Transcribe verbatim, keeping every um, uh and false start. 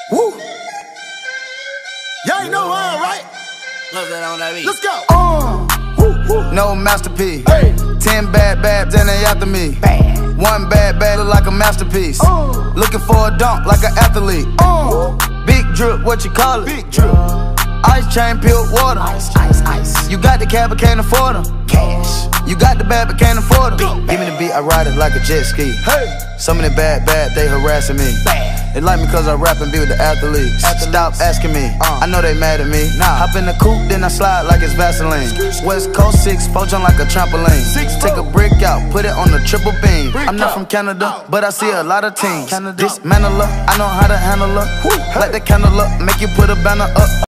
Woo. Y'all ain't know why, right? Love that on that beat. Let's go. Uh, woo, woo. No masterpiece. Hey. Ten bad babs and they after me. Bad. One bad bad look like a masterpiece. Uh. Looking for a dunk like an athlete. Uh. Big drip, what you call it? Big drip. Ice chain, peeled water. Ice, ice, ice. You got the cab, but can't afford them. Cash. You got the bad, but can't afford them. Big Give me the beat, I ride it like a jet ski. Hey. Some of the bad, bad, they harassing me. Bad. They like me cause I rap and be with the athletes. Athletes. Stop asking me, Uh. I know they mad at me. Nah. Hop in the coupe, then I slide like it's Vaseline. West Coast six, four jump like a trampoline. Six, Take a four. brick out, put it on the triple beam. Brick I'm not out. from Canada, Out. but I see a lot of teams. Canada. Dismantle her, I know how to handle her. Woo. Light the candle up, make you put a banner up.